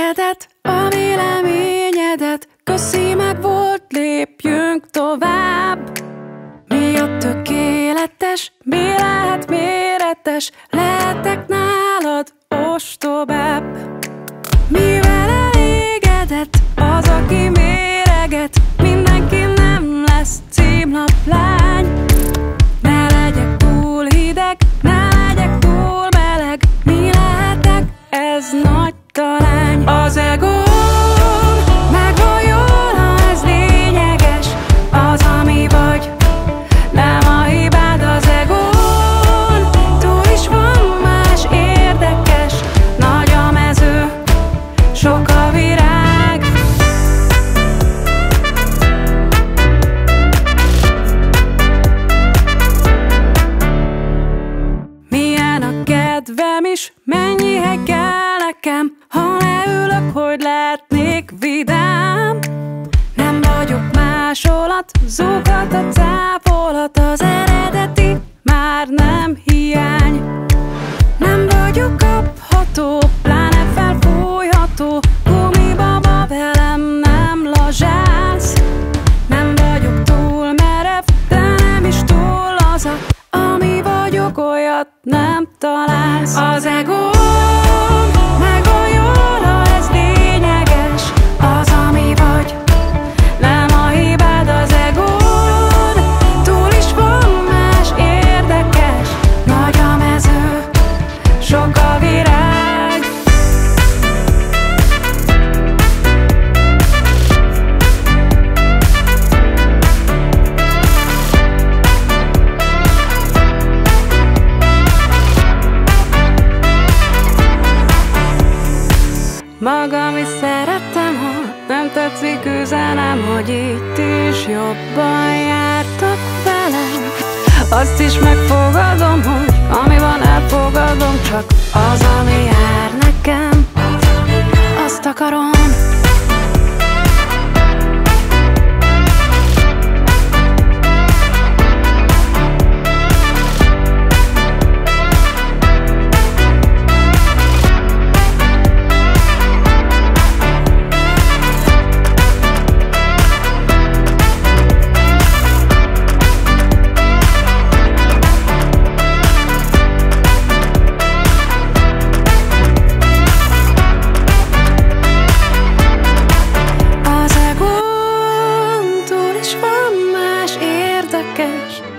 tiédet, a véleményedet. Köszi, meg volt, lépjünk tovább. Mi a tökéletes, mi lehet méretes? Lehetek nálad ostobább. Mivel elégedett az, aki méreget? Mindenki nem lesz címlaplány. Ne legyek túl hideg, ne legyek túl meleg. Mi lehetek, ez nagy talány. Az egóm megvan jól, ha ez lényeges. Az, ami vagy, nem a hibád. Az egón túl is van más érdekes. Nagy a mező, sok a virág. Milyen a kedvem is, mennyi hely kell nekem, ha leülök, hogy lehetnék vidám. Nem vagyok másolat, zúghat a cáfolat, az eredeti már nem hiány. Nem vagyok kapható, pláne felfújható, gumibaba velem nem lazsálsz. Nem vagyok túl merev, de nem is túl laza, ami vagyok, olyat nem találsz. Az egóm megvan jól, ha ez lényeges. Az, ami vagy, nem a hibád. Az egón túl is van más érdekes. Nagy a mező, sok a virág. Magam is szerettem, ha nem tetszik, üzenem, hogy itt is jobban jártak velem. Azt is megfogadom, hogy ami van, elfogadom, csak az, ami jár nekem, azt akarom. És van más érdekes.